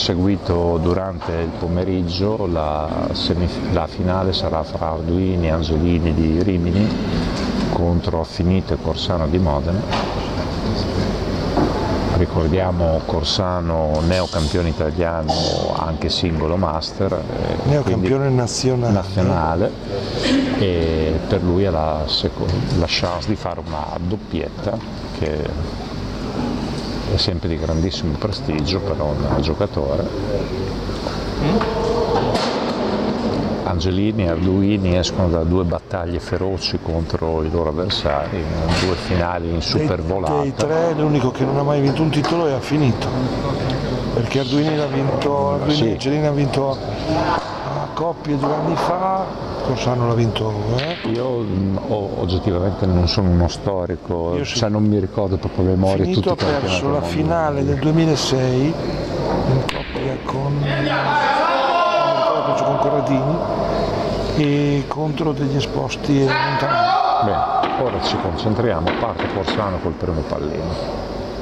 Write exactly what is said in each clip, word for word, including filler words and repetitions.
Seguito durante il pomeriggio la, la finale sarà fra Arduini e Angelini di Rimini contro Affinito e Corsano di Modena. Ricordiamo Corsano neocampione italiano anche singolo master, neocampione nazionale. nazionale e per lui ha la, la chance di fare una doppietta che è sempre di grandissimo prestigio per un giocatore. Angelini e Arduini escono da due battaglie feroci contro i loro avversari, in due finali in super volata. Dei tre l'unico che non ha mai vinto un titolo è Affinito, perché Arduini l'ha vinto, Arduini sì. Angelini ha vinto a coppie due anni fa, Corsano l'ha vinto. Eh? Io oh, oggettivamente non sono uno storico, Io sì. Cioè non mi ricordo proprio a memoria tutti i campionati. Ha perso la finale del duemilasei in coppia con, con Corradini e contro degli esposti e Montanari. Bene, ora ci concentriamo, parte Corsano col primo pallino.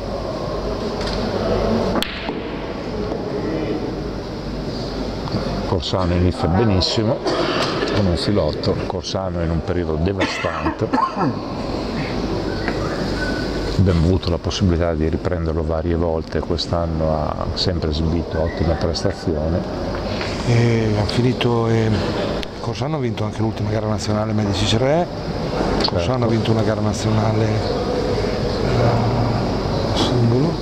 Corsano inizia benissimo con un filotto, Corsano in un periodo devastante, abbiamo avuto la possibilità di riprenderlo varie volte, quest'anno ha sempre esibito ottime prestazioni. E ha finito, e Corsano ha vinto anche l'ultima gara nazionale Medici Re, Corsano certo. Ha vinto una gara nazionale uh, singolo.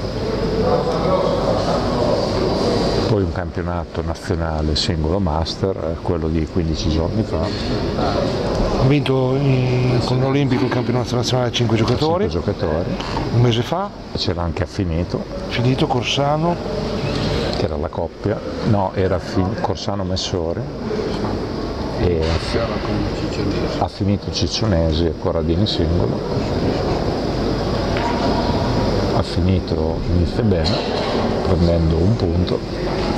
Poi un campionato nazionale singolo master, quello di quindici giorni fa. Ha vinto in, con l'Olimpico il campionato nazionale cinque giocatori, giocatori, un mese fa. C'era anche Affinito. Finito Corsano. Che era la coppia, no, era Corsano Messore e ha finito Ciccionesi e Corradini singolo. Ha finito inizia bene, prendendo un punto.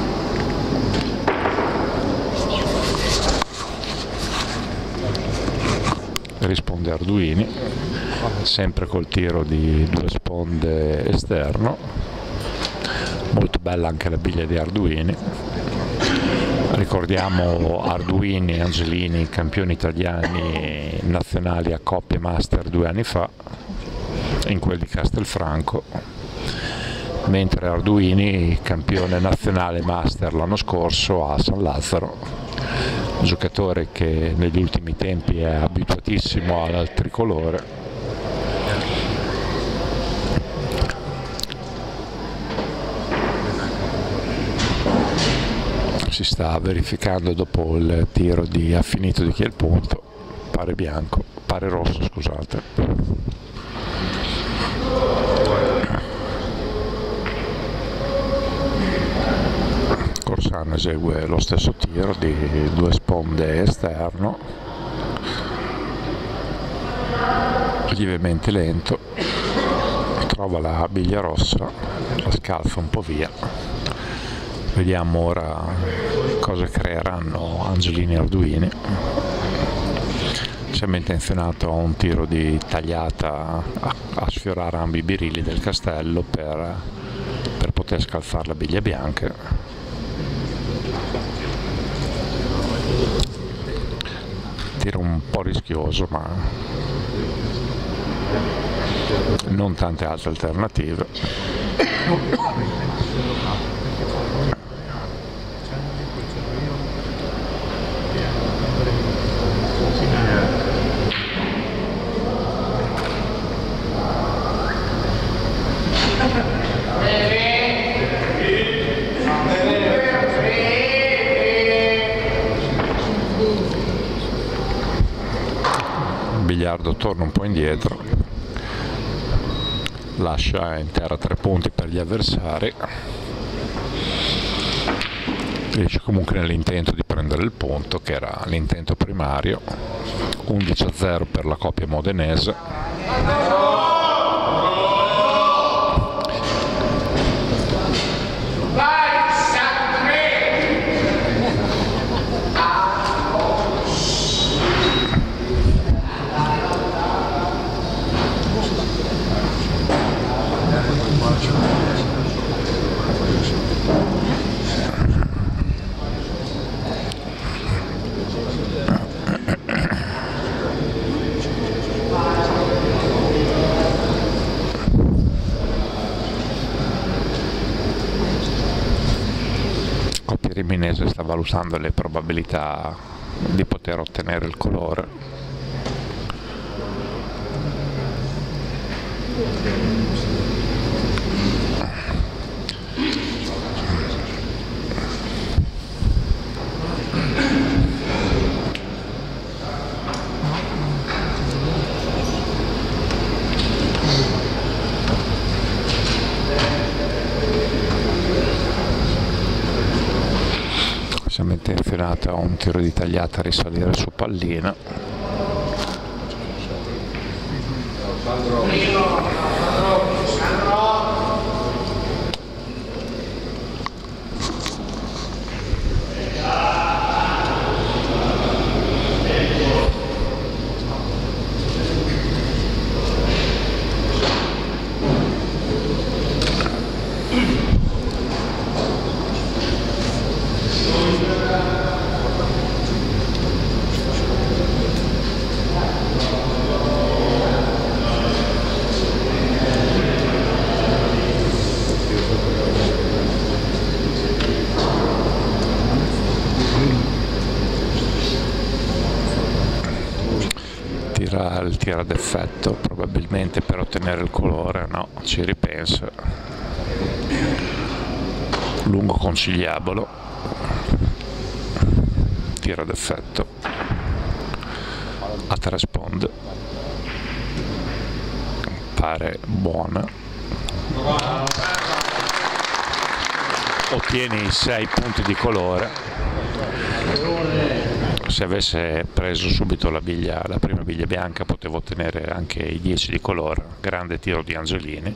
Risponde Arduini, sempre col tiro di due sponde esterno, molto bella anche la biglia di Arduini. Ricordiamo Arduini e Angelini campioni italiani nazionali a coppie master due anni fa, in quel di Castelfranco, mentre Arduini campione nazionale master l'anno scorso a San Lazzaro. Un giocatore che negli ultimi tempi è abituatissimo al tricolore. Si sta verificando dopo il tiro di Affinito di chi è il punto, pare bianco, pare rosso scusate. Corsano esegue lo stesso tiro di due sponde esterno, lievemente lento, trova la biglia rossa, la scalza un po' via. Vediamo ora cosa creeranno Angelini e Arduini. Sembra intenzionato a un tiro di tagliata a, a sfiorare ambi i birilli del castello per, per poter scalzare la biglia bianca. Tiro un po' rischioso, ma non tante altre alternative. Biliardo torna un po' indietro, lascia in terra tre punti per gli avversari, riesce comunque nell'intento di prendere il punto, che era l'intento primario. Undici a zero per la coppia modenese. Riminese sta valutando le probabilità di poter ottenere il colore. Siamo intenzionati a un tiro di tagliata a risalire su pallina. Tira il tiro ad effetto, probabilmente per ottenere il colore, no, ci ripensa. Lungo conciliabolo, tiro ad effetto, a tre sponde, pare buona. Ottieni i sei punti di colore. Se avesse preso subito la, biglia, la prima biglia bianca potevo ottenere anche i dieci di colore. Grande tiro di Angelini.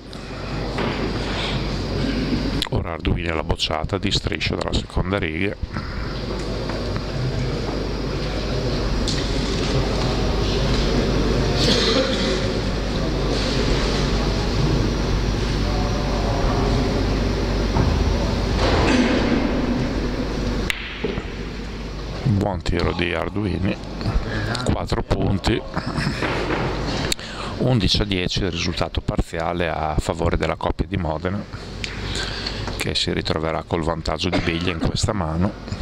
Ora Arduini alla bocciata di striscio dalla seconda riga. Buon tiro di Arduini, quattro punti, undici a dieci il risultato parziale a favore della coppia di Modena, che si ritroverà col vantaggio di biglia in questa mano.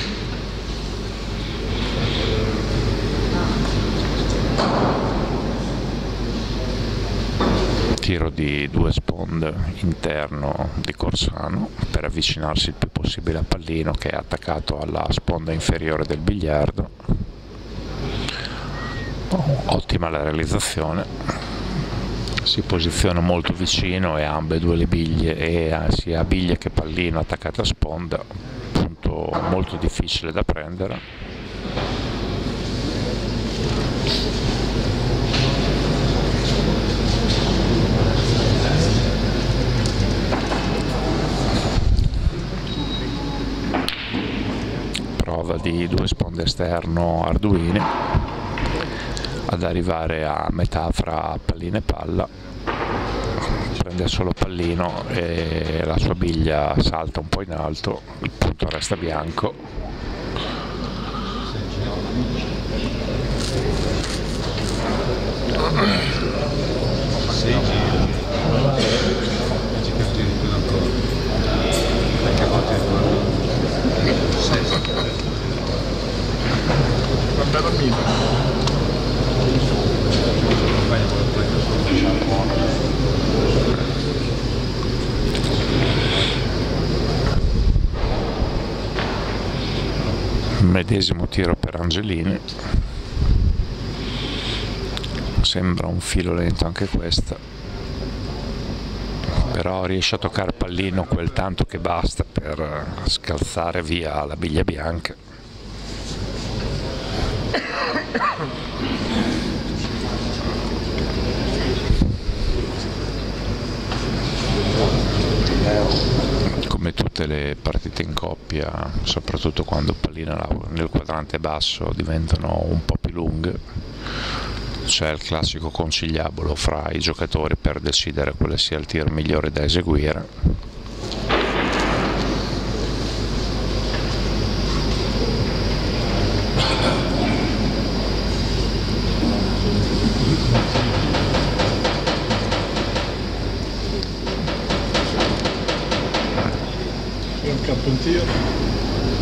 Tiro di due sponde interno di Corsano per avvicinarsi il più possibile a pallino, che è attaccato alla sponda inferiore del biliardo. Ottima la realizzazione, si posiziona molto vicino e ha ambedue le biglie, e sia biglie che pallino attaccate a sponda, punto molto difficile da prendere. Prova di due sponde esterno Arduini ad arrivare a metà fra pallino e palla, prende solo pallino e la sua biglia salta un po' in alto, il punto resta bianco. Medesimo tiro per Angelini, sembra un filo lento anche questa, però riesce a toccare pallino quel tanto che basta per scalzare via la biglia bianca. Come tutte le partite in coppia, soprattutto quando pallino nel quadrante basso diventano un po' più lunghe, c'è il classico conciliabolo fra i giocatori per decidere quale sia il tiro migliore da eseguire. Un tiro.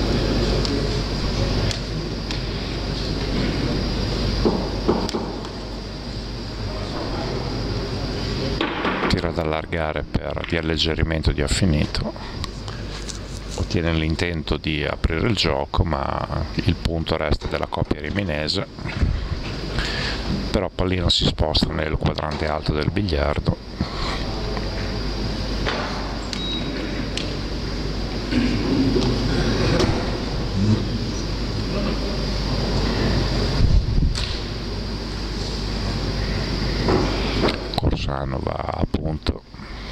allargare per di alleggerimento di Affinito, ottiene l'intento di aprire il gioco, ma il punto resta della coppia riminese. Però pallino si sposta nel quadrante alto del biliardo. Corsano va a punto.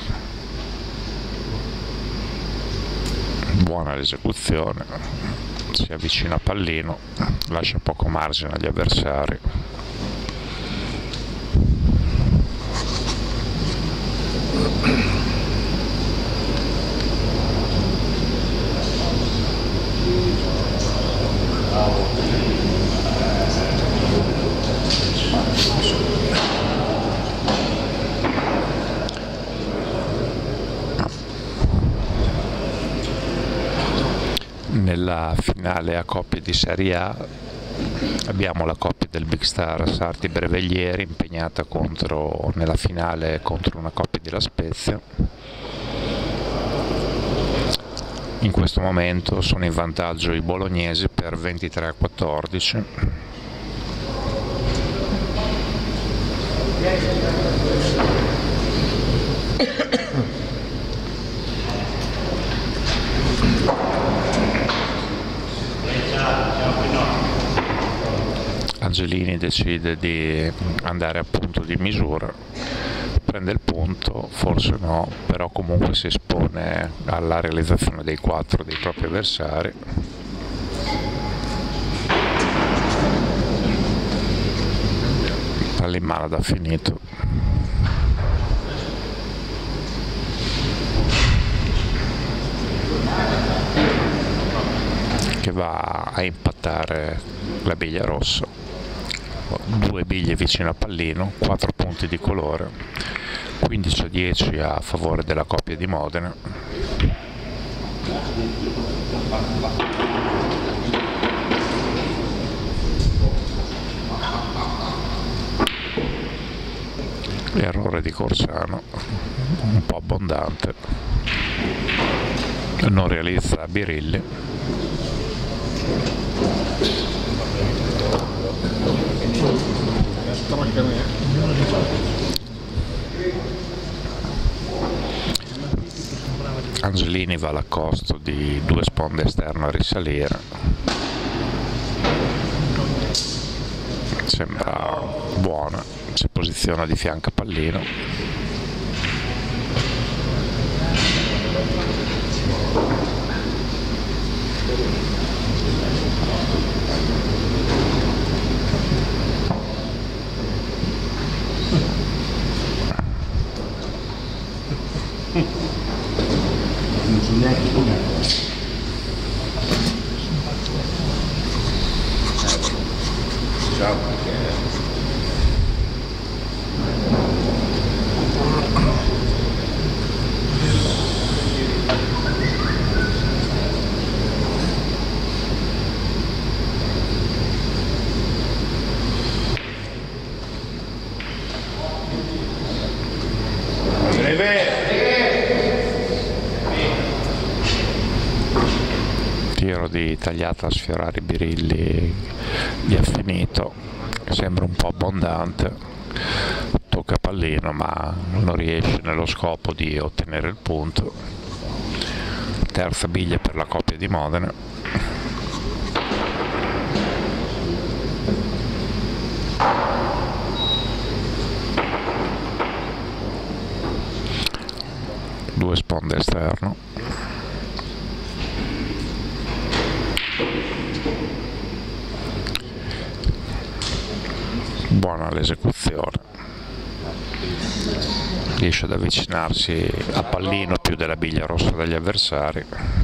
Buona l'esecuzione, si avvicina a pallino, lascia poco margine agli avversari. Nella finale a coppie di Serie A abbiamo la coppia del Big Star Sarti Breveglieri impegnata contro, nella finale contro una coppia di La Spezia. In questo momento sono in vantaggio i bolognesi per ventitré a quattordici. Angelini decide di andare a punto di misura, prende il punto, forse no, però comunque si espone alla realizzazione dei quattro dei propri avversari. Palla in mano da Finito. Che va a impattare la biglia rossa. Due biglie vicino a pallino, quattro punti di colore, quindici a dieci a favore della coppia di Modena. Errore di Corsano, un po' abbondante, non realizza Birilli. Angelini va all'accosto di due sponde esterne a risalire. Sembra buona, si posiziona di fianco a pallino. Non so neanche com'è. Ciao. Tiro di tagliata a sfiorare i birilli di Affinito, sembra un po' abbondante, tocca pallino ma non riesce nello scopo di ottenere il punto. Terza biglia per la coppia di Modena. Due sponde esterno. Buona l'esecuzione, riesce ad avvicinarsi a pallino più della biglia rossa degli avversari.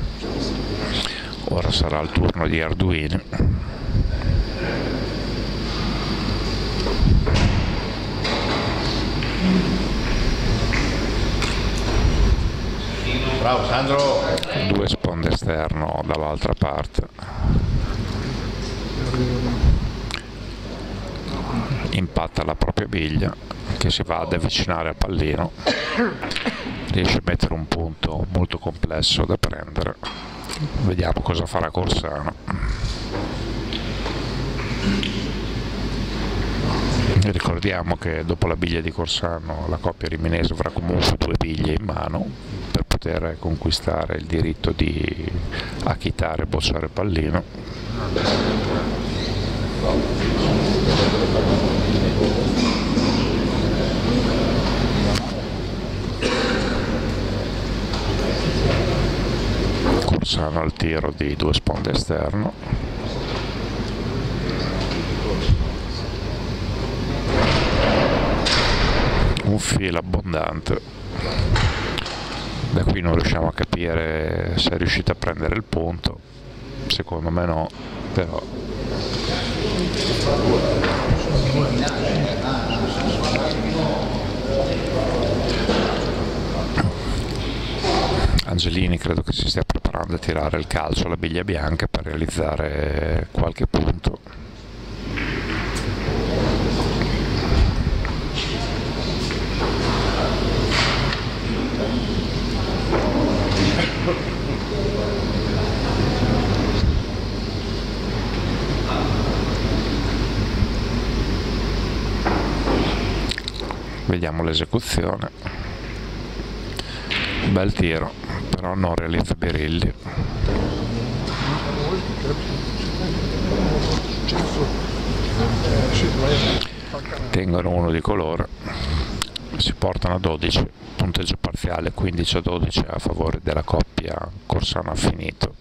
Ora sarà il turno di Arduini. Bravo Sandro! Due sponde esterno dall'altra parte. Impatta la propria biglia, che si va ad avvicinare al pallino, riesce a mettere un punto molto complesso da prendere. Vediamo cosa farà Corsano. Ricordiamo che dopo la biglia di Corsano la coppia riminese avrà comunque due biglie in mano per poter conquistare il diritto di acchittare e bocciare il pallino. Corsano al tiro di due sponde esterno. Un filo abbondante, da qui non riusciamo a capire se è riuscito a prendere il punto, secondo me no, però Angelini credo che si stia preparando a tirare il calcio alla biglia bianca per realizzare qualche punto. Vediamo l'esecuzione, bel tiro, però non realizza Birilli. Tengono uno di colore, si portano a dodici, punteggio parziale quindici a dodici a favore della coppia Corsano Affinito.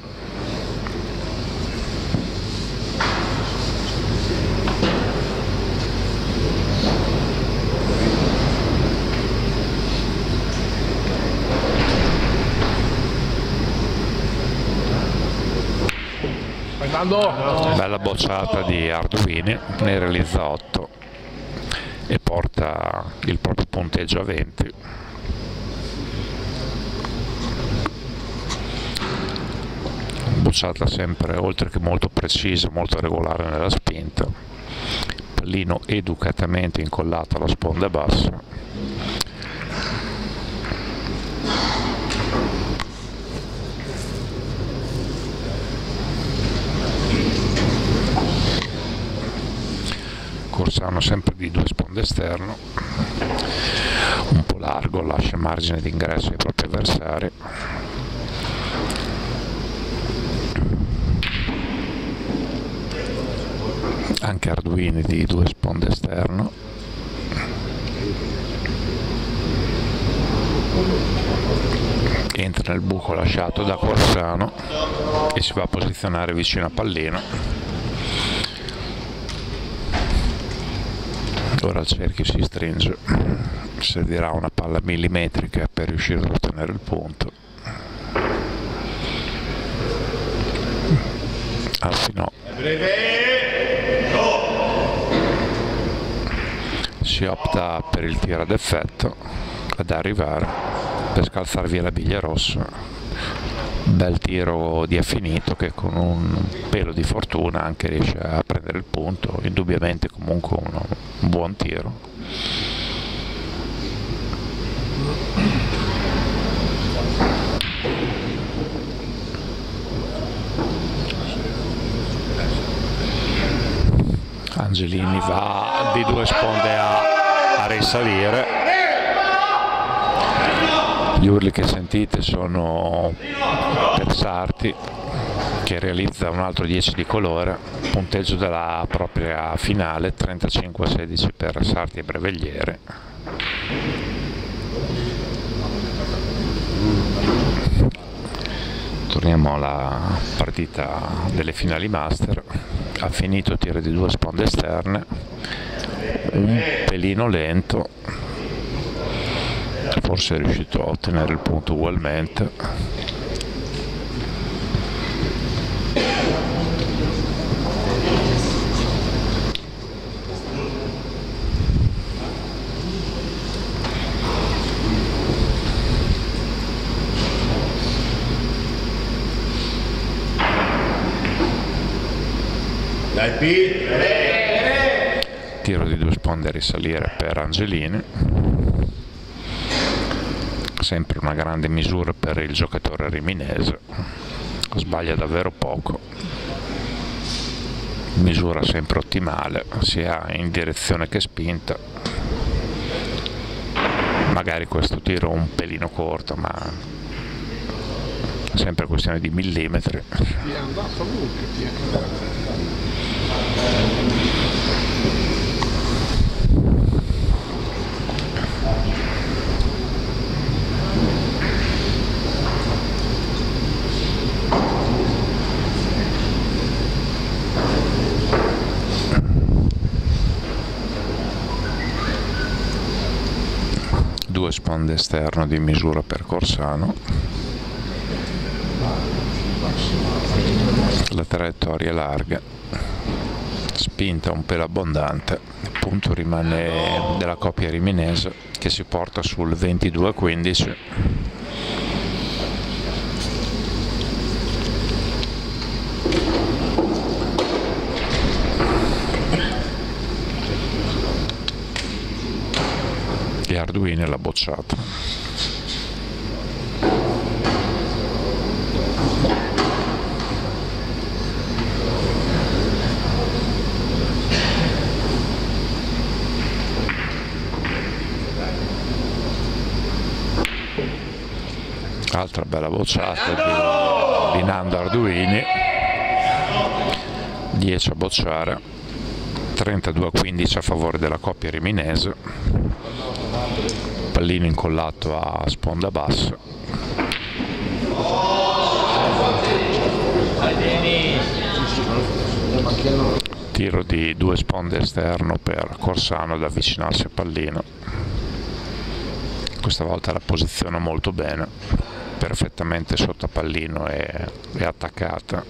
Bella bocciata di Arduini, ne realizza otto e porta il proprio punteggio a venti. Bocciata sempre oltre che molto precisa, molto regolare nella spinta, pallino educatamente incollato alla sponda bassa. Corsano sempre di due sponde esterno, un po' largo, lascia margine di ingresso ai propri avversari. Anche Arduini di due sponde esterno. Entra nel buco lasciato da Corsano e si va a posizionare vicino a pallino. Ora il cerchio si stringe, servirà una palla millimetrica per riuscire ad ottenere il punto. Anzi no. Si opta per il tiro ad effetto, ad arrivare, per scalzare via la biglia rossa. Bel tiro di Affinito che con un pelo di fortuna anche riesce a prendere il punto, indubbiamente comunque uno, un buon tiro. Angelini va di due sponde a, a risalire. Gli urli che sentite sono per Sarti, che realizza un altro dieci di colore, punteggio della propria finale, trentacinque a sedici per Sarti e Brevegliere. Torniamo alla partita delle finali master. Ha finito tiro di due sponde esterne, un pelino lento, forse è riuscito a ottenere il punto ugualmente. tiro di due sponde a risalire per Angelini, sempre una grande misura per il giocatore riminese, sbaglia davvero poco, misura sempre ottimale sia in direzione che spinta, magari questo tiro un pelino corto, ma sempre questione di millimetri. Due sponde esterno di misura per Corsano, la traiettoria è larga, spinta un pelo abbondante, il punto rimane della coppia riminese che si porta sul ventidue a quindici. E Arduini l'ha bocciata. Altra bella bocciata di, di Nando Arduini, dieci a bocciare, trentadue a quindici a favore della coppia riminese, pallino incollato a sponda bassa. Tiro di due sponde esterno per Corsano ad avvicinarsi al pallino, questa volta la posiziona molto bene, perfettamente sotto pallino e, e attaccata.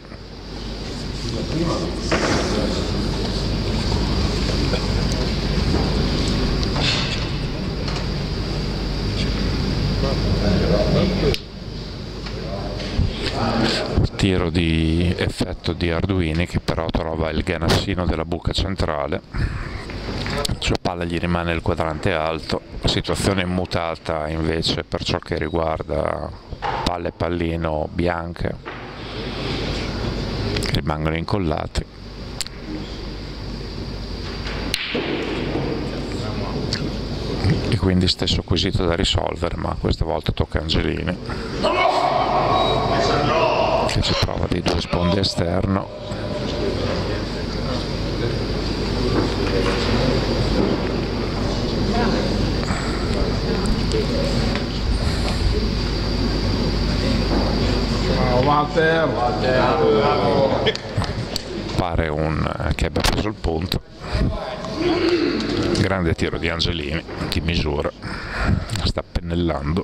Tiro di effetto di Arduini che però trova il ganassino della buca centrale, sulla palla gli rimane il quadrante alto, situazione immutata invece per ciò che riguarda palla e pallino bianche che rimangono incollati. E quindi stesso quesito da risolvere, ma questa volta tocca a Angelini che ci prova di due sponde esterno. Walter. Pare un che abbia preso il punto. Grande tiro di Angelini di misura, sta pennellando.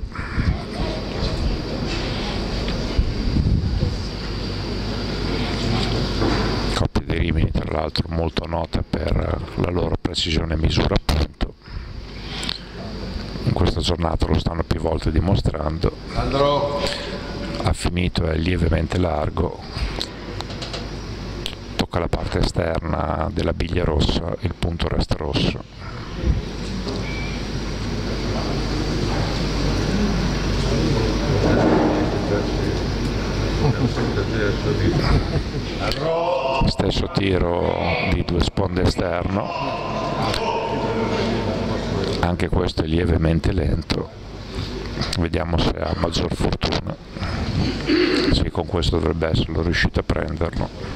Coppia di Rimini tra l'altro molto nota per la loro precisione e misura a punto, in questa giornata lo stanno più volte dimostrando. Ha finito, è lievemente largo, tocca la parte esterna della biglia rossa, il punto resta rosso. Stesso tiro di due sponde esterno, anche questo è lievemente lento, vediamo se ha maggior fortuna. Sì, con questo dovrebbe essere riuscito a prenderlo.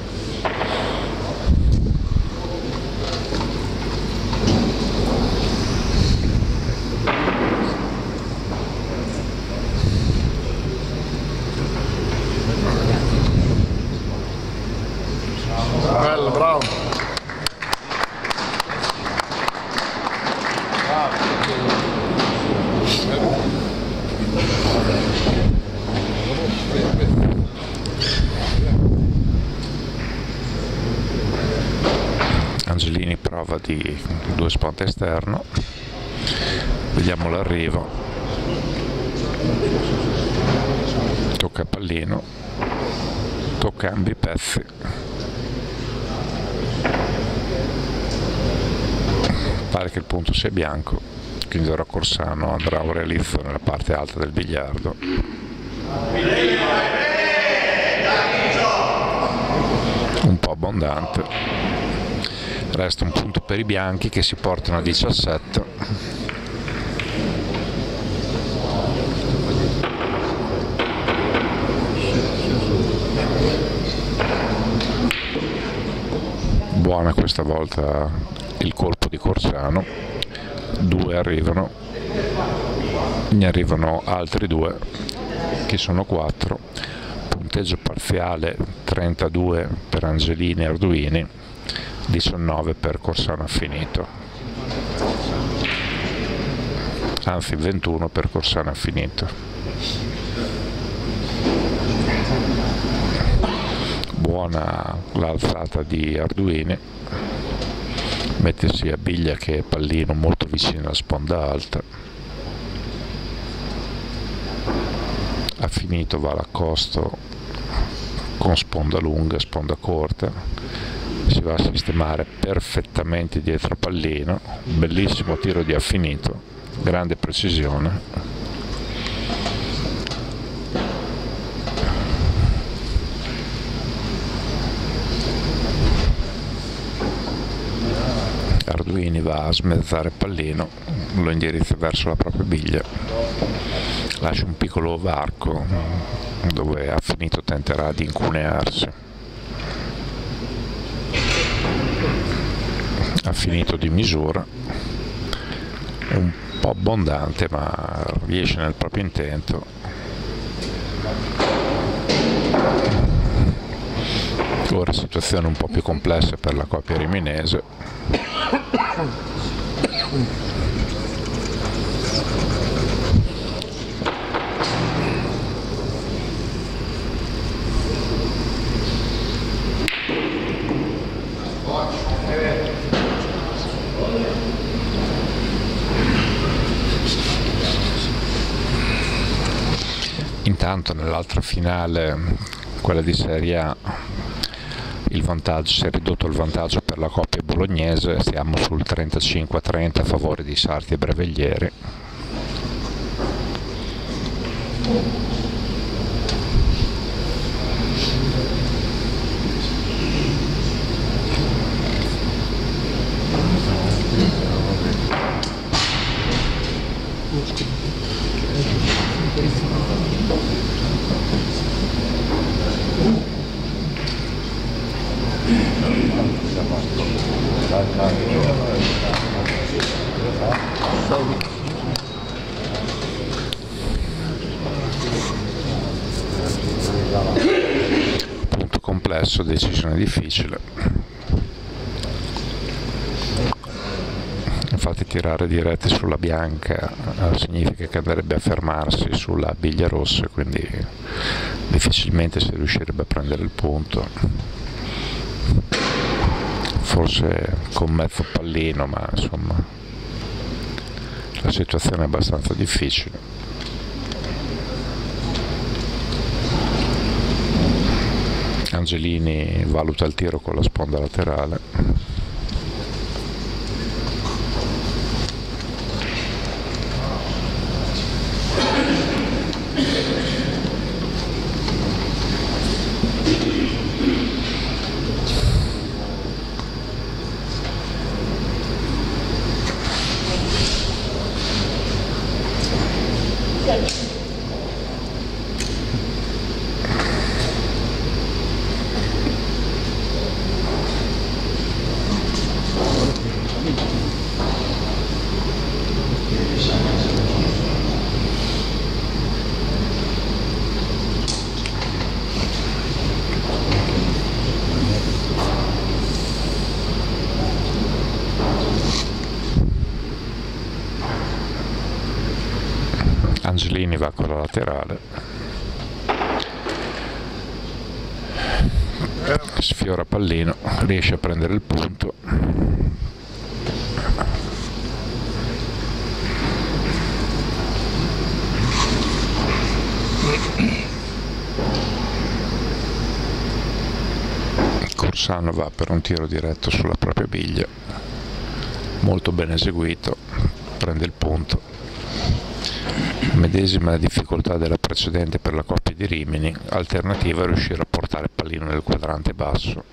Bello, bravo. Angelini prova di due sponde esterno, vediamo l'arrivo, tocca a pallino, tocca ambi i pezzi, Pare che il punto sia bianco, quindi ora Corsano andrà a un realizzo nella parte alta del biliardo. Un po' abbondante. Resta un punto per i bianchi che si portano a diciassette. Buona questa volta il colpo di Corsano, due arrivano, ne arrivano altri due che sono quattro, punteggio parziale trentadue per Angelini e Arduini, diciannove per Corsano Affinito, anzi ventuno per Corsano Affinito. Buona l'alzata di Arduini, mette sia biglia che pallino molto vicino alla sponda alta. Affinito va all'accosto con sponda lunga, sponda corta, si va a sistemare perfettamente dietro pallino, bellissimo tiro di Affinito, grande precisione. Arduini va a smezzare il pallino, lo indirizza verso la propria biglia, lascia un piccolo varco dove Affinito tenterà di incunearsi. Affinito di misura, un po' abbondante ma riesce nel proprio intento. Ora situazione un po' più complessa per la coppia riminese. Intanto nell'altra finale, quella di Serie A, il vantaggio si è ridotto il vantaggio per la coppia bolognese, siamo sul trentacinque a trenta a favore di Sarti e Breveglieri. Punto complesso, decisione difficile. Infatti tirare diretti sulla bianca eh, significa che andrebbe a fermarsi sulla biglia rossa, quindi difficilmente si riuscirebbe a prendere il punto. Forse con mezzo pallino, ma insomma la situazione è abbastanza difficile. Angelini valuta il tiro con la sponda laterale. Angelini va con la laterale, sfiora pallino, riesce a prendere il punto. Corsano va per un tiro diretto sulla propria biglia. molto ben eseguito, prende il punto. Medesima difficoltà della precedente per la coppia di Rimini, alternativa è riuscire a portare il pallino nel quadrante basso.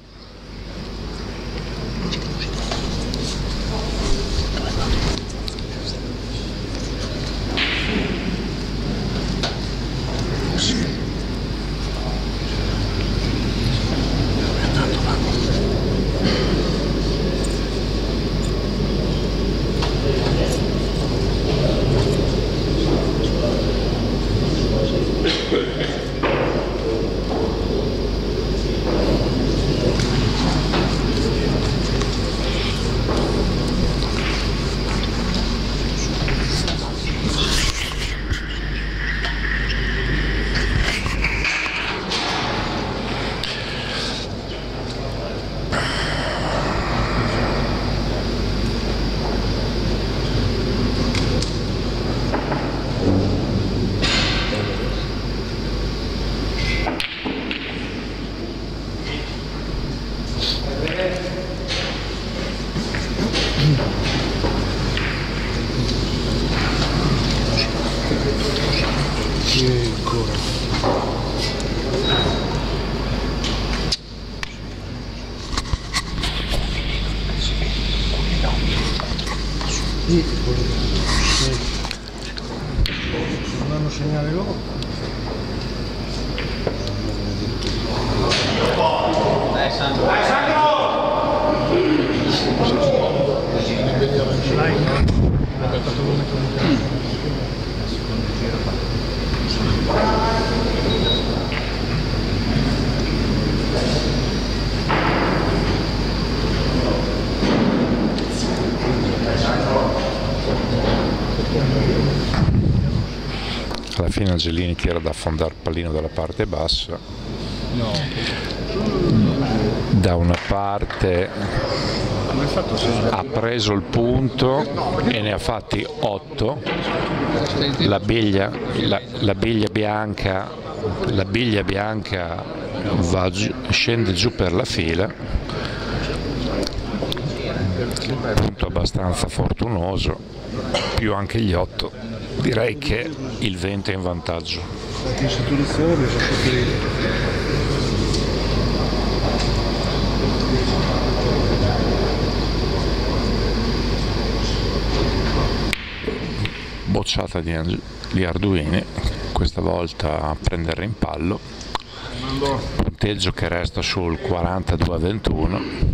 Non hanno segnale loro. Dai Sandro! Dai Sandro! Alla fine Angelini tira da affondare il pallino dalla parte bassa. No. Da una parte ha preso il punto e ne ha fatti otto. La biglia, la, la biglia bianca, la biglia bianca va giù, scende giù per la fila. Punto abbastanza fortunoso, più anche gli otto. Direi che il vento è in vantaggio. Bocciata di, Ange di Arduini, questa volta a prendere in pallo, punteggio che resta sul quarantadue a ventuno.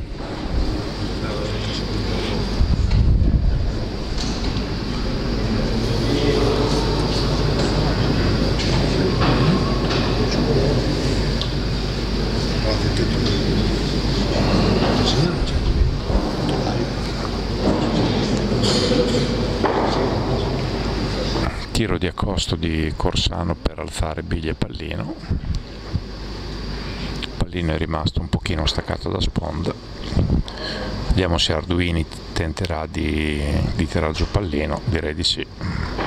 Tiro di accosto di Corsano per alzare biglia e pallino. Il pallino è rimasto un pochino staccato da sponda. Vediamo se Arduini tenterà di, di tirare giù pallino, direi di sì.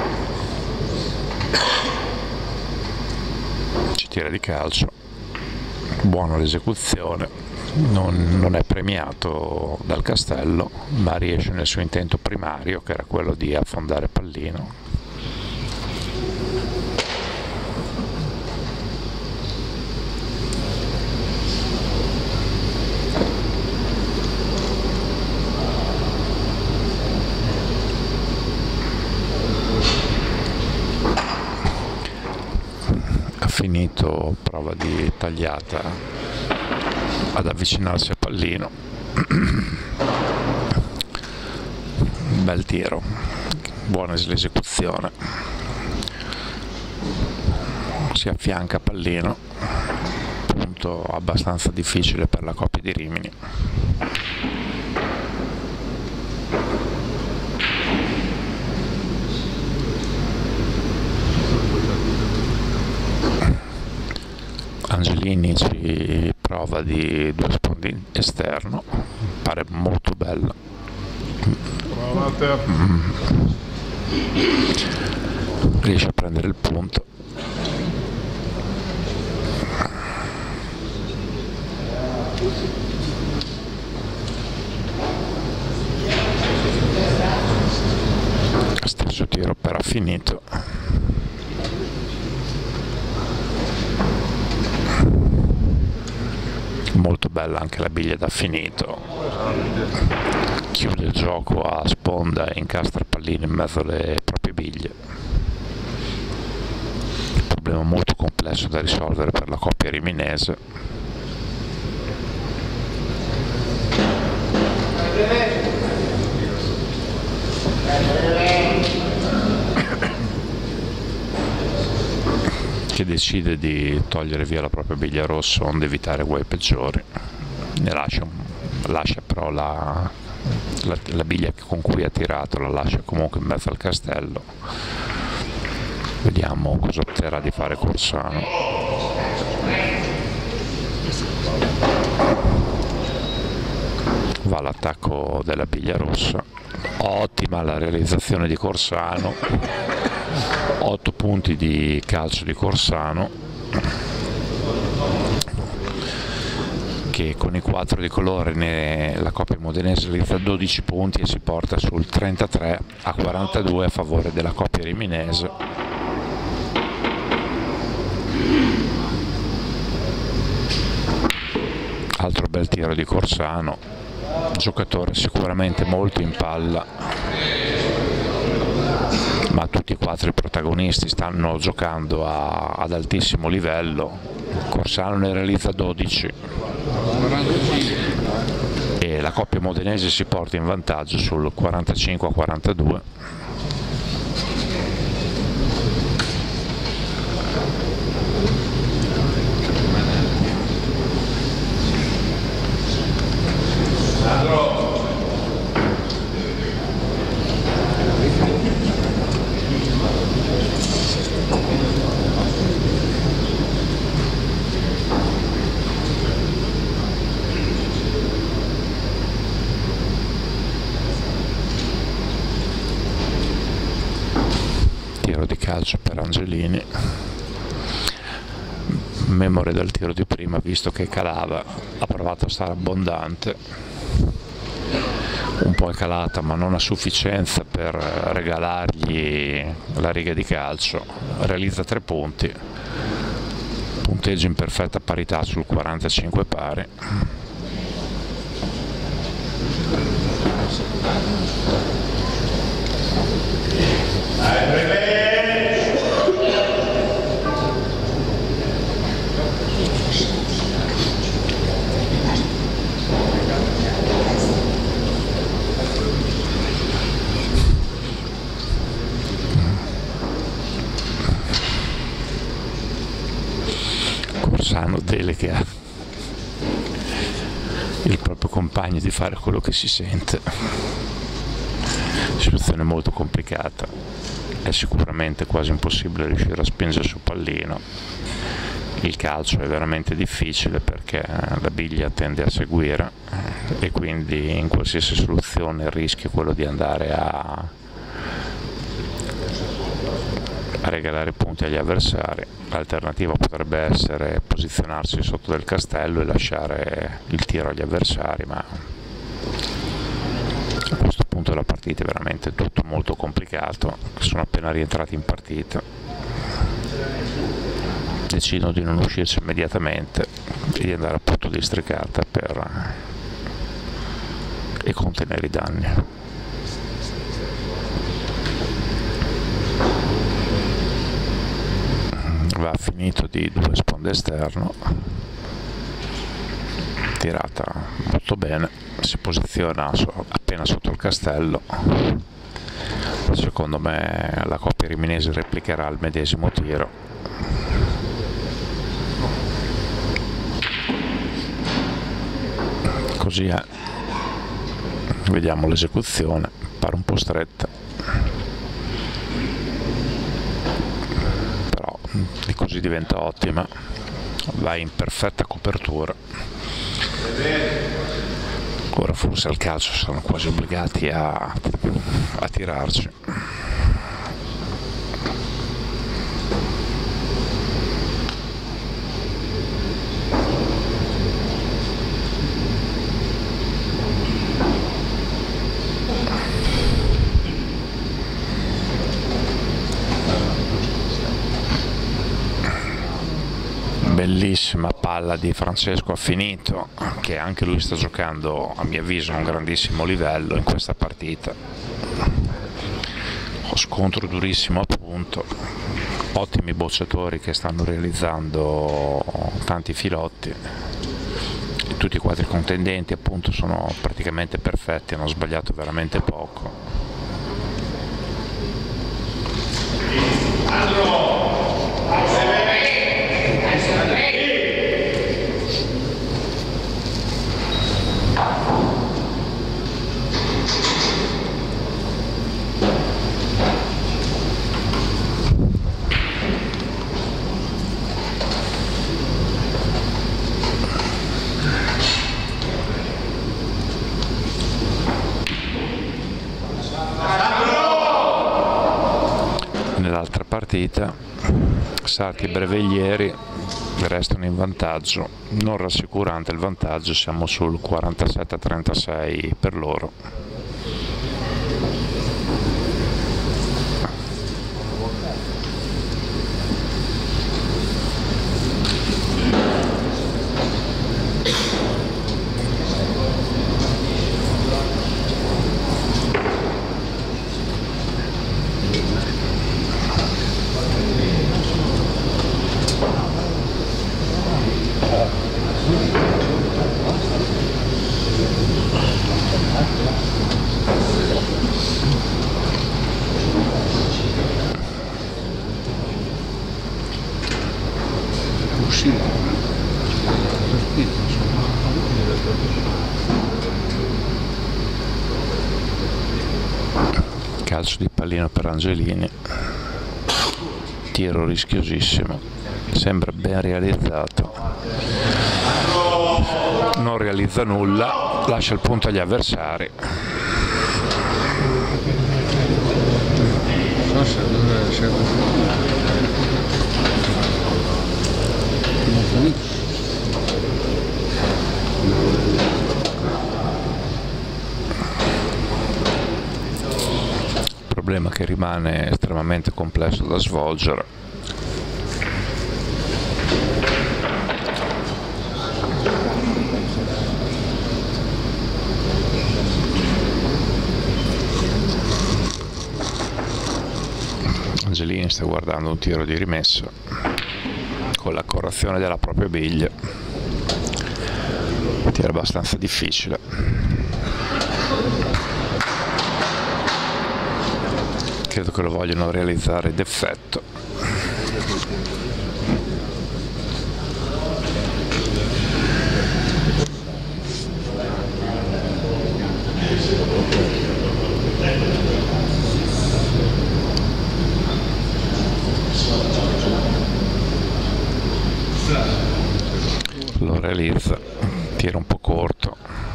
Ci tira di calcio, buona l'esecuzione, non, non è premiato dal Castello, ma riesce nel suo intento primario, che era quello di affondare pallino. Finito, prova di tagliata ad avvicinarsi al pallino. Bel tiro, buona l'esecuzione, si affianca pallino, punto abbastanza difficile per la coppia di Rimini. Angelini ci prova di due sponde esterno, pare molto bella. Mm. Riesce a prendere il punto. finito. Molto bella anche la biglia da finito, chiude il gioco a sponda e incastra il pallino in mezzo alle proprie biglie. Problema molto complesso da risolvere per la coppia riminese. Che decide di togliere via la propria biglia rossa onde evitare guai peggiori. Ne lascia, lascia però la, la, la biglia con cui ha tirato, la lascia comunque in mezzo al castello. Vediamo cosa opterà di fare Corsano. Va all'attacco della biglia rossa. Ottima la realizzazione di Corsano, otto punti di calcio di Corsano, che con i quattro di colore ne, la coppia modenese realizza dodici punti e si porta sul trentatré a quarantadue a favore della coppia riminese. Altro bel tiro di Corsano, giocatore sicuramente molto in palla, ma tutti e quattro i protagonisti stanno giocando a, ad altissimo livello. Corsano ne realizza dodici e la coppia modenese si porta in vantaggio sul quarantacinque a quarantadue. Tiro di calcio per Angelini, memore del tiro di prima, visto che calava ha provato a stare abbondante, un po' è calata ma non a sufficienza per regalargli la riga di calcio. Realizza tre punti, punteggio in perfetta parità sul quarantacinque pari. Corsano delega il proprio compagno di fare quello che si sente. Situazione molto complicata, è sicuramente quasi impossibile riuscire a spingere su pallino. Il calcio è veramente difficile perché la biglia tende a seguire e quindi in qualsiasi soluzione il rischio è quello di andare a a regalare punti agli avversari. L'alternativa potrebbe essere posizionarsi sotto del castello e lasciare il tiro agli avversari, ma a questo punto della partita è veramente tutto molto complicato. Sono appena rientrati in partita, decidono di non uscirci immediatamente e di andare a punto di districata per e contenere i danni. Va finito di due sponde esterno, tirata molto bene, si posiziona appena sotto il castello. Secondo me la coppia riminese replicherà il medesimo tiro. Così è. Vediamo l'esecuzione, pare un po' stretta, però di così diventa ottima, va in perfetta copertura. Ora forse al calcio sono quasi obbligati a, a tirarci. palla di Francesco Affinito, che anche lui sta giocando a mio avviso a un grandissimo livello in questa partita. Scontro durissimo appunto, ottimi bocciatori che stanno realizzando tanti filotti, e tutti e quattro i contendenti appunto sono praticamente perfetti, hanno sbagliato veramente poco. Nell'altra partita Sarti e Breveglieri restano in vantaggio, non rassicurante il vantaggio, siamo sul quarantasette a trentasei per loro. Calcio di pallino per Angelini, tiro rischiosissimo, sembra ben realizzato, non realizza nulla, lascia il punto agli avversari. Problema che rimane estremamente complesso da svolgere. Angelini sta guardando un tiro di rimessa con la correzione della propria biglia, tiro abbastanza difficile. Credo che lo vogliono realizzare d'effetto. Lo realizza, tira un po' corto.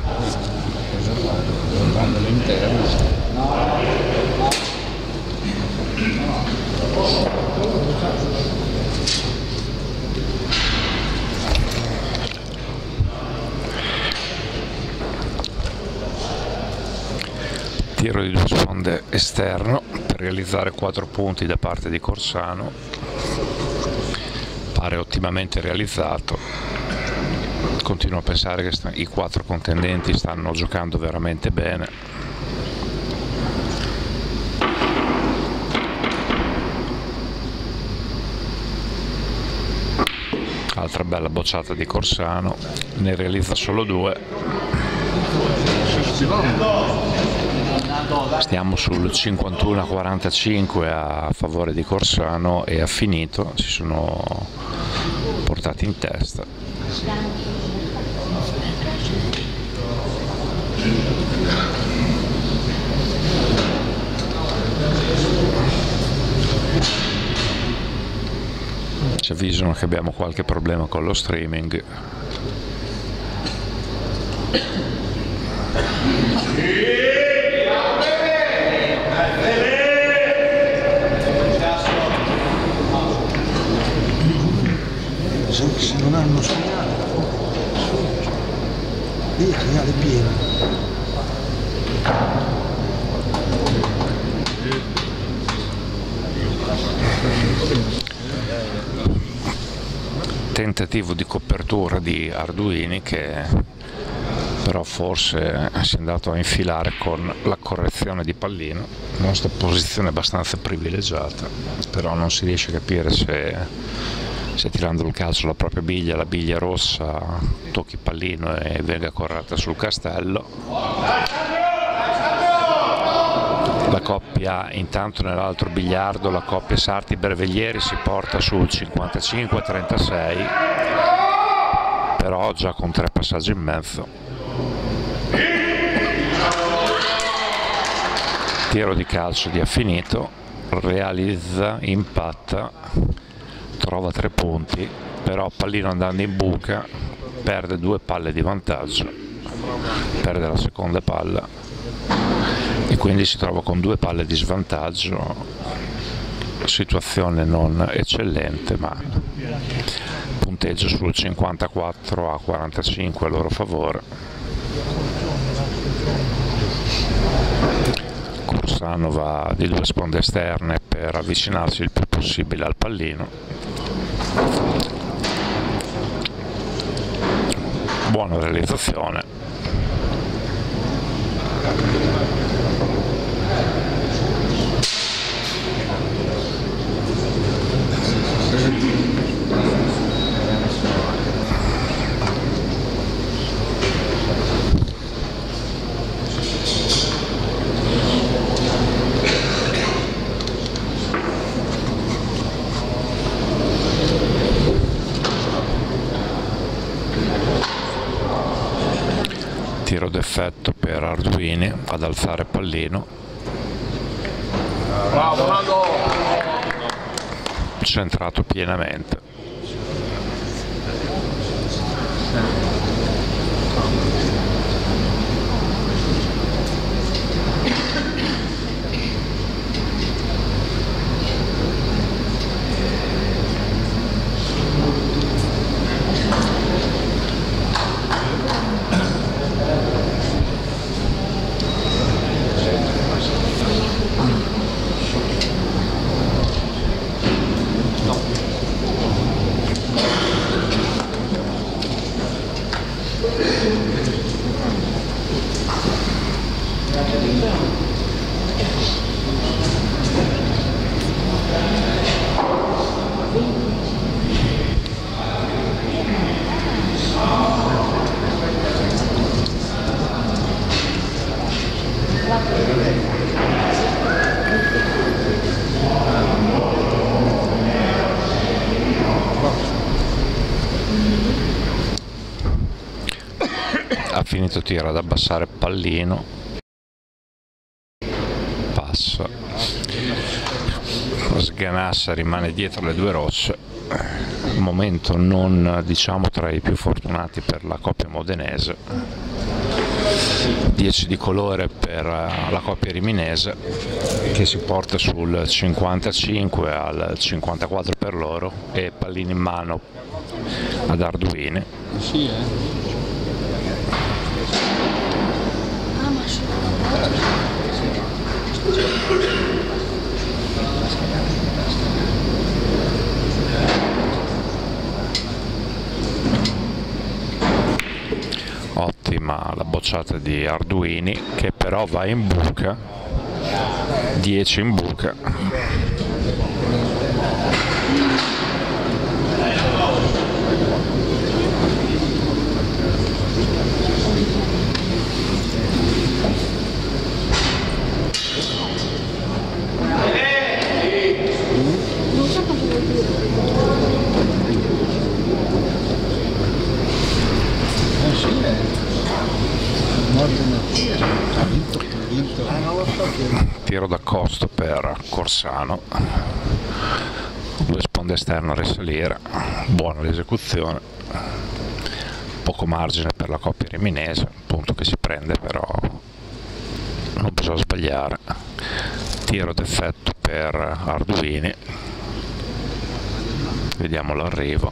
Tiro di due sponde esterno per realizzare quattro punti da parte di Corsano, pare ottimamente realizzato. Continuo a pensare che i quattro contendenti stanno giocando veramente bene. Altra bella bocciata di Corsano, ne realizza solo due. Stiamo sul cinquantuno a quarantacinque a favore di Corsano e Affinito si sono portati in testa. Ci avvisano che abbiamo qualche problema con lo streaming. Se non hanno segnale, lì il segnale è pieno. tentativo di copertura di Arduini che però forse si è andato a infilare con la correzione di pallino, la nostra posizione è abbastanza privilegiata, però non si riesce a capire se, se tirando il calcio alla propria biglia, la biglia rossa tocchi pallino e venga corretta sul castello. La coppia, intanto nell'altro biliardo, la coppia Sarti-Berveglieri si porta sul cinquantacinque a trentasei, però già con tre passaggi in mezzo. Tiro di calcio di Affinito, realizza, impatta, trova tre punti, però pallino andando in buca, perde due palle di vantaggio, perde la seconda palla e quindi si trova con due palle di svantaggio. Situazione non eccellente, ma punteggio sul cinquantaquattro a quarantacinque a loro favore. Corsano va di due sponde esterne per avvicinarsi il più possibile al pallino. Buona realizzazione. Tiro d'effetto per Arduini ad alzare pallino. Bravo, centrato pienamente. Ha finito tiro ad abbassare pallino, passa, sganassa, rimane dietro le due rosse. Momento non diciamo tra i più fortunati per la coppia modenese. dieci di colore per la coppia riminese che si porta sul cinquantacinque al cinquantaquattro per loro e pallini in mano ad Arduini. Sì, eh. Ottima la bocciata di Arduini che però va in buca, dieci in buca. Tiro d'accosto per Corsano, due sponde esterne a risalire, buona l'esecuzione, poco margine per la coppia riminese, punto che si prende però non bisogna sbagliare. Tiro d'effetto per Arduini, vediamo l'arrivo,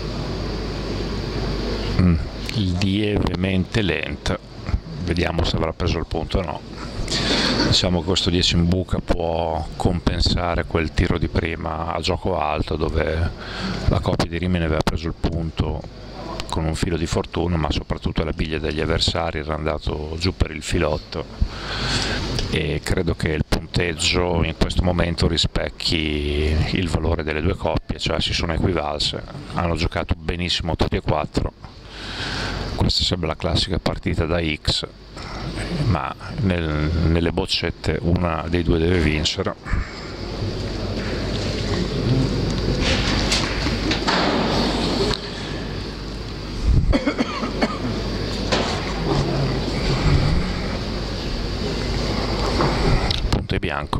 mm, lievemente lento, vediamo se avrà preso il punto o no. Diciamo che questo dieci in buca può compensare quel tiro di prima a gioco alto dove la coppia di Rimini aveva preso il punto con un filo di fortuna, ma soprattutto la biglia degli avversari era andato giù per il filotto, e credo che il punteggio in questo momento rispecchi il valore delle due coppie, cioè si sono equivalse, hanno giocato benissimo tutti e quattro. Questa sembra la classica partita da X, ma nel, nelle boccette una dei due deve vincere. Punto e bianco.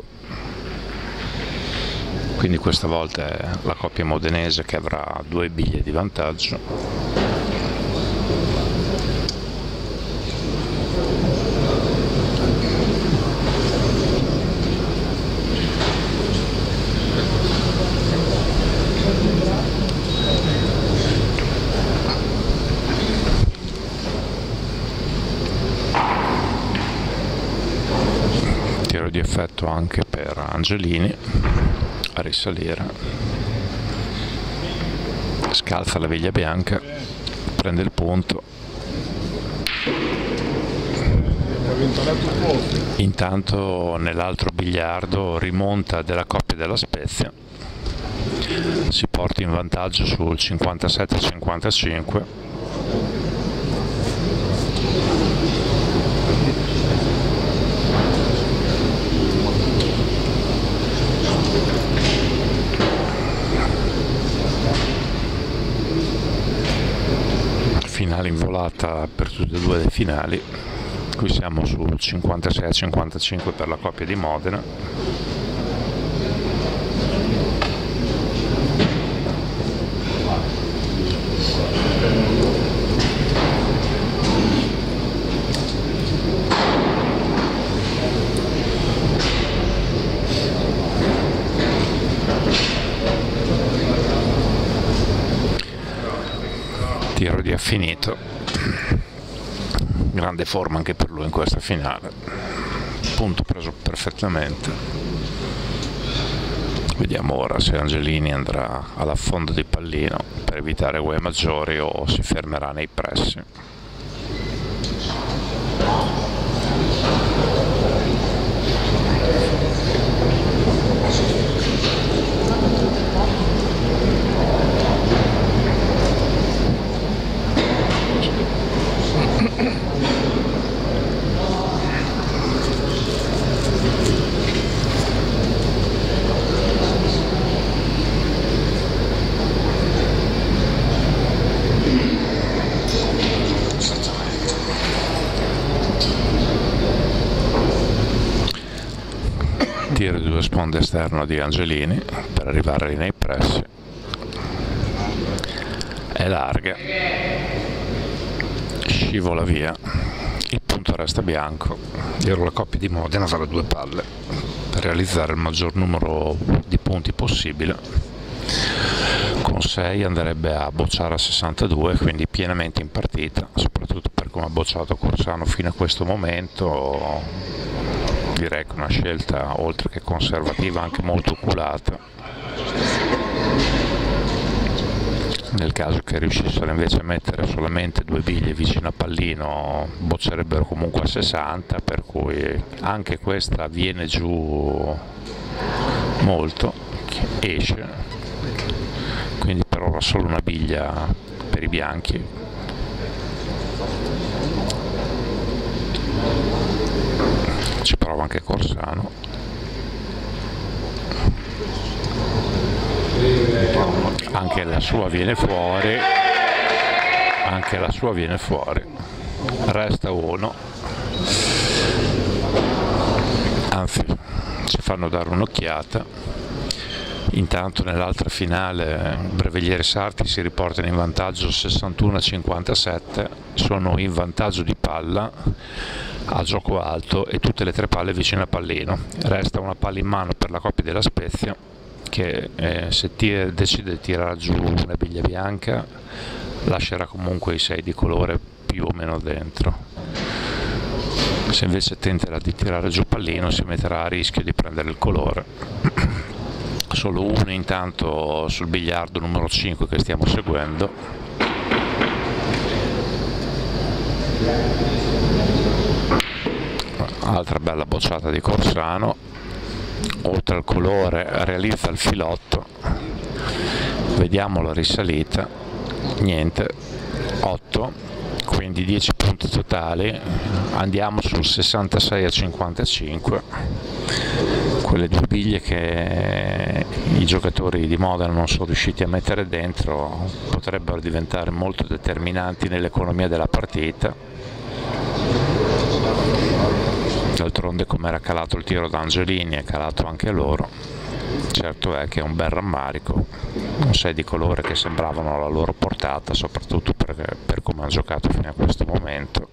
Quindi questa volta è la coppia modenese che avrà due biglie di vantaggio. Tiro di effetto anche per Angelini a risalire, scalza la biglia bianca, prende il punto. Intanto nell'altro biliardo rimonta della coppia della Spezia, si porta in vantaggio sul cinquantasette a cinquantacinque. Finale in volata per tutte e due le finali. Qui siamo sul cinquantasei a cinquantacinque per la coppia di Modena. Tiro di Affinito, grande forma anche per lui in questa finale, punto preso perfettamente. Vediamo ora se Angelini andrà all'affondo di pallino per evitare guai maggiori o si fermerà nei pressi. Tiro di due sponde esterno di Angelini per arrivare nei pressi, è larga, scivola via, il punto resta bianco. Dietro la coppia di Modena avrà due palle per realizzare il maggior numero di punti possibile. Con sei andrebbe a bocciare a sessantadue, quindi pienamente in partita, soprattutto per come ha bocciato Corsano fino a questo momento. Direi che una scelta oltre che conservativa anche molto oculata. Nel caso che riuscissero invece a mettere solamente due biglie vicino a pallino boccerebbero comunque a sessanta, per cui anche questa viene giù molto, esce, quindi per ora solo una biglia per i bianchi. Ci prova anche Corsano, anche la sua viene fuori, anche la sua viene fuori, resta uno, anzi ci fanno dare un'occhiata. Intanto nell'altra finale Breveglieri Sarti si riportano in vantaggio sessantuno a cinquantasette, sono in vantaggio di palla a gioco alto e tutte le tre palle vicino a pallino. Resta una palla in mano per la coppia della Spezia che eh, se tira, decide di tirare giù una biglia bianca lascerà comunque i sei di colore più o meno dentro. Se invece tenterà di tirare giù pallino si metterà a rischio di prendere il colore. Solo uno intanto sul biliardo numero cinque che stiamo seguendo. Altra bella bocciata di Corsano, oltre al colore realizza il filotto, vediamo la risalita, niente, otto, quindi dieci punti totali, andiamo sul sessantasei a cinquantacinque, quelle due biglie che i giocatori di Modena non sono riusciti a mettere dentro potrebbero diventare molto determinanti nell'economia della partita. D'altronde, come era calato il tiro da Angelini, è calato anche loro. Certo è che è un bel rammarico, un sei di colore che sembravano alla loro portata, soprattutto per, per come hanno giocato fino a questo momento.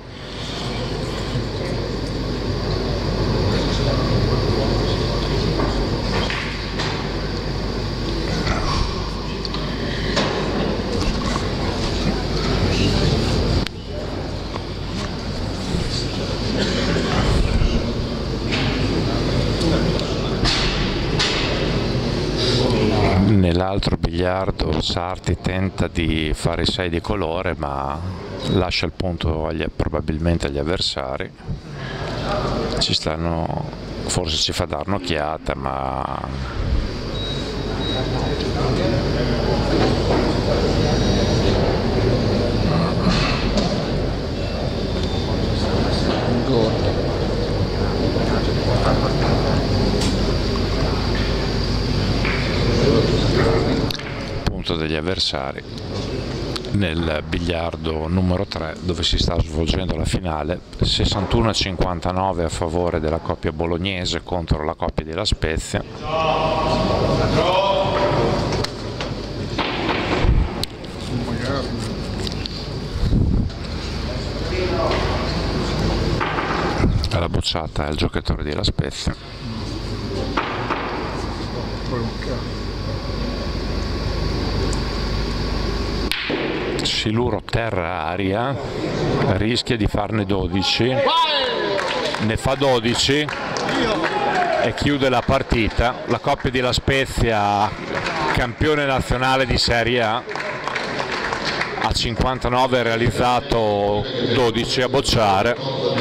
Nell'altro biliardo Sarti tenta di fare i sei di colore, ma lascia il punto agli, probabilmente agli avversari. Ci stanno, forse ci fa dare un'occhiata, ma punto degli avversari nel biliardo numero tre, dove si sta svolgendo la finale. Sessantuno a cinquantanove a favore della coppia bolognese contro la coppia di La Spezia. La bocciata è il giocatore di La Spezia. Siluro terra aria, rischia di farne dodici, ne fa dodici e chiude la partita. La coppia di La Spezia, campione nazionale di Serie A, a cinquantanove ha realizzato dodici a bocciare.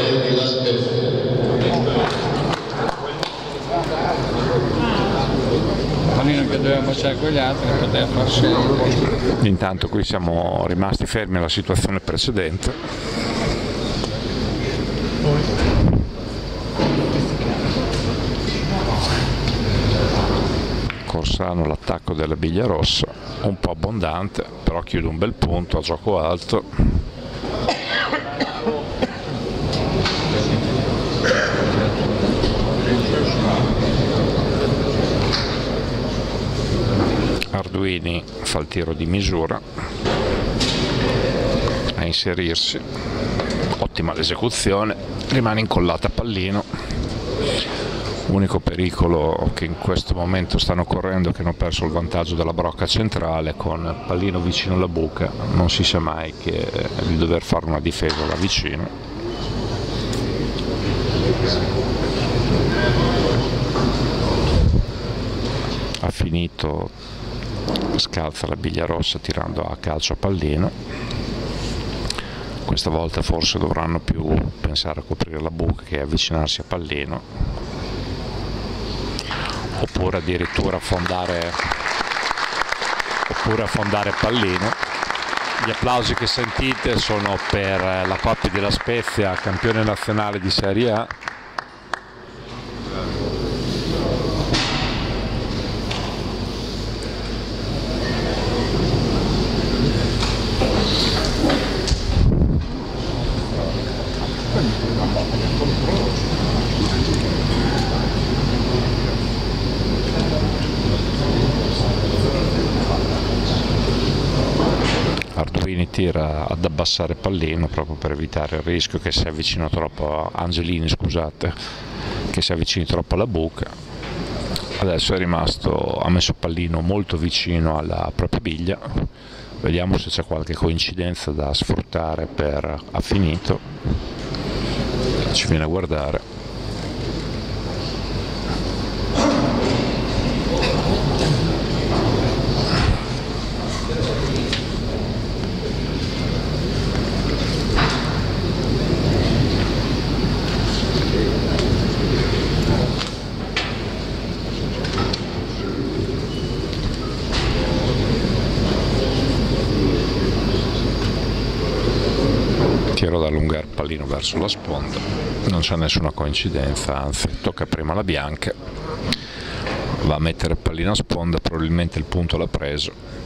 Che doveva bocciare quegli altri, poteva far solo. Intanto qui siamo rimasti fermi alla situazione precedente. Corsano, l'attacco della biglia rossa, un po' abbondante, però chiude un bel punto a gioco alto. Arduini fa il tiro di misura a inserirsi, ottima l'esecuzione, rimane incollata a pallino. Unico pericolo che in questo momento stanno correndo è che hanno perso il vantaggio della brocca centrale, con pallino vicino alla buca, non si sa mai che di dover fare una difesa da vicino. Ha finito, scalza la biglia rossa tirando a calcio a pallino. Questa volta forse dovranno più pensare a coprire la buca che avvicinarsi a pallino, oppure addirittura affondare oppure affondare pallino. Gli applausi che sentite sono per la coppia di La Spezia, campione nazionale di Serie A. Arduini tira ad abbassare pallino proprio per evitare il rischio che si avvicini troppo a Angelini, scusate, che si avvicini troppo alla buca. Adesso è rimasto, ha messo pallino molto vicino alla propria biglia. Vediamo se c'è qualche coincidenza da sfruttare per ha finito. ci viene a guardare. Tiro da allungare pallino verso la sponda, non c'è nessuna coincidenza, anzi tocca prima la bianca, va a mettere il pallino a sponda, probabilmente il punto l'ha preso.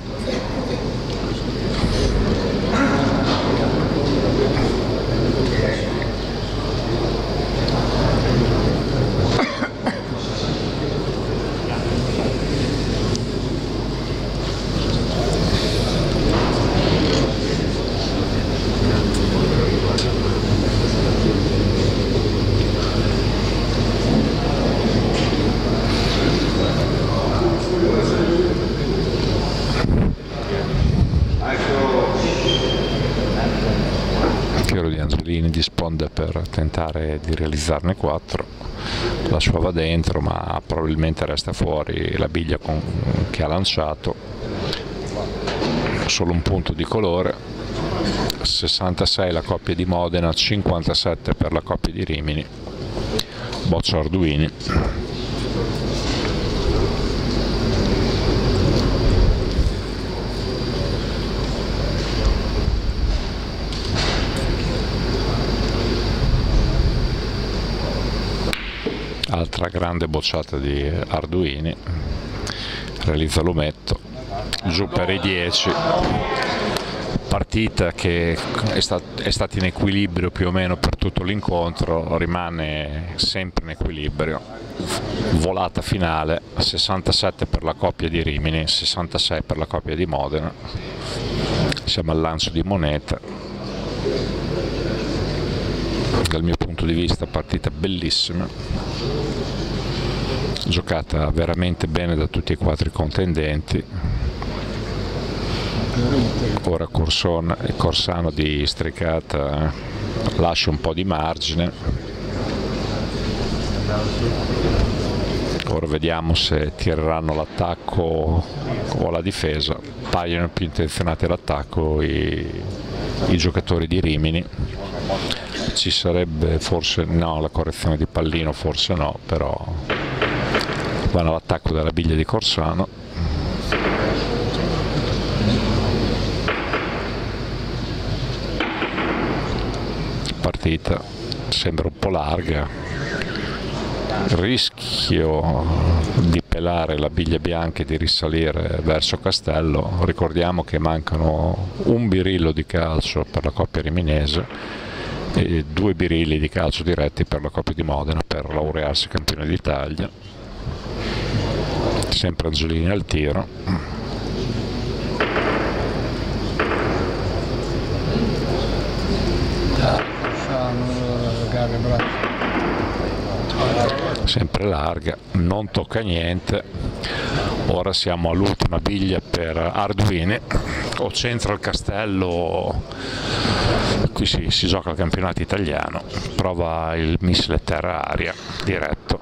Tiro di Angelini di sponda per tentare di realizzarne quattro, la sua va dentro ma probabilmente resta fuori la biglia con, che ha lanciato, solo un punto di colore. Sessantasei la coppia di Modena, cinquantasette per la coppia di Rimini, boccia Arduini. Altra grande bocciata di Arduini, realizza l'ometto, giù per i dieci, partita che è, stat- è stata in equilibrio più o meno per tutto l'incontro, rimane sempre in equilibrio, volata finale, sessantasette per la coppia di Rimini, sessantasei per la coppia di Modena, siamo al lancio di moneta. Dal mio punto di vista partita bellissima, giocata veramente bene da tutti e quattro i contendenti. Ora Corson, Corsano di Stricata lascia un po' di margine, ora vediamo se tireranno l'attacco o la difesa. Paiono più intenzionati all'attacco i, i giocatori di Rimini. Ci sarebbe forse, no, la correzione di pallino forse no, però vanno all'attacco della biglia di Corsano. Partita sembra un po' larga, rischio di pelare la biglia bianca e di risalire verso Castello. Ricordiamo che mancano un birillo di calcio per la coppia riminese e due birilli di calcio diretti per la coppia di Modena per laurearsi campione d'Italia. Sempre Angelini al tiro. Sempre larga, non tocca niente. Ora siamo all'ultima biglia per Arduini, o centro il Castello. Qui si, si gioca il campionato italiano, prova il missile terra-aria diretto.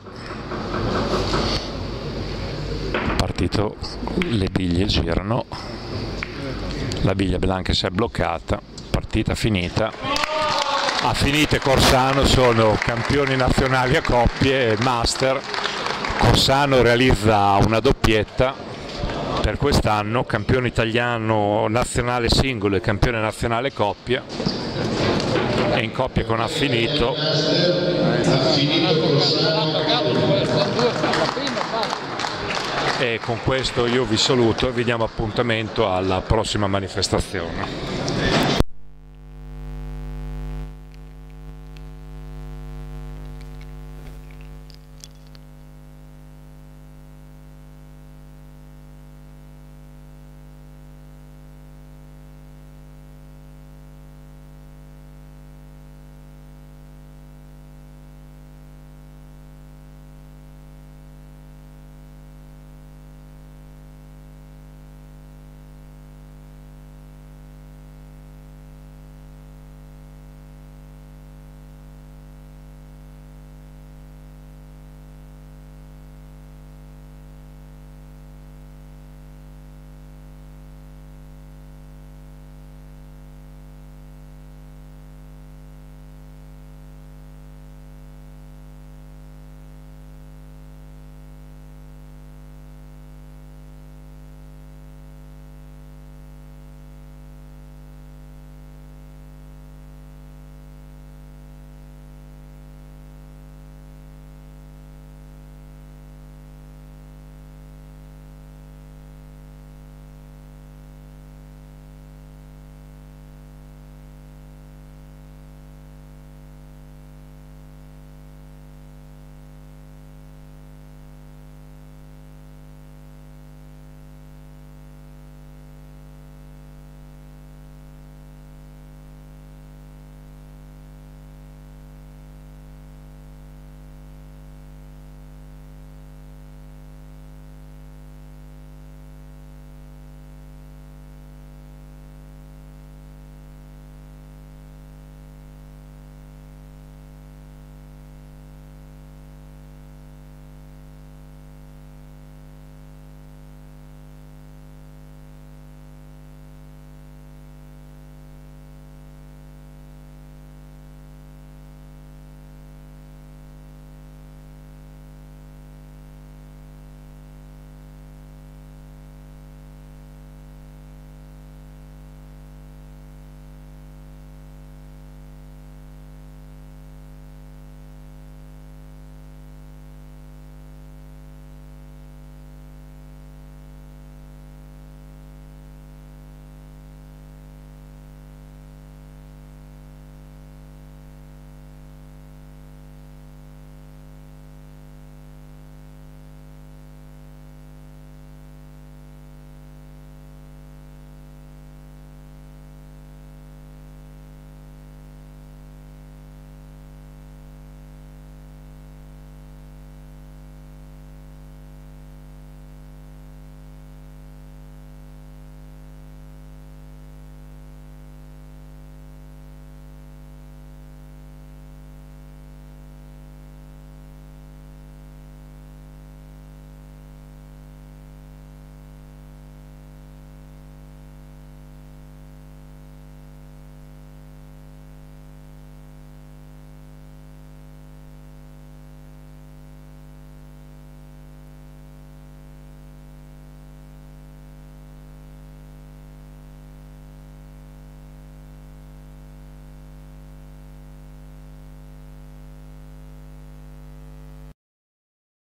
Partito, le biglie girano, la biglia bianca si è bloccata, partita finita. A finite Corsano, sono campioni nazionali a coppie, master. Corsano realizza una doppietta per quest'anno, campione italiano nazionale singolo e campione nazionale coppia, e in coppia con Affinito. E con questo io vi saluto e vi diamo appuntamento alla prossima manifestazione.